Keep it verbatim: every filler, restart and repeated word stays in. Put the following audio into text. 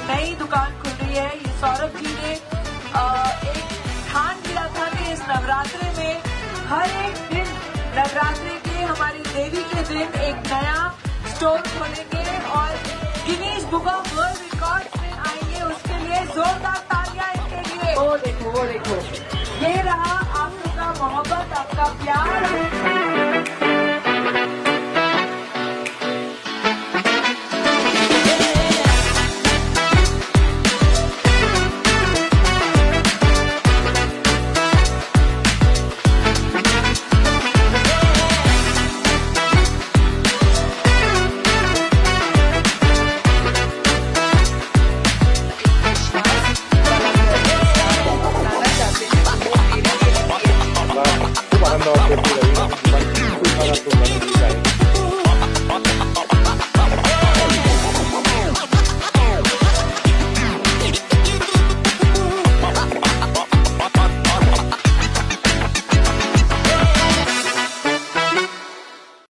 नई दुकान खुल रही है। ये सौरभ जी ने एक ठान लिया था कि इस नवरात्रि में हर एक दिन नवरात्रि के हमारी देवी के दिन एक नया स्टोर खोलेंगे और Guinness book of world records में आएंगे। उसके लिए जोरदार तालियां इनके लिए। वो देखो वो देखो, ये रहा आप लोग का मोहब्बत, आपका प्यार।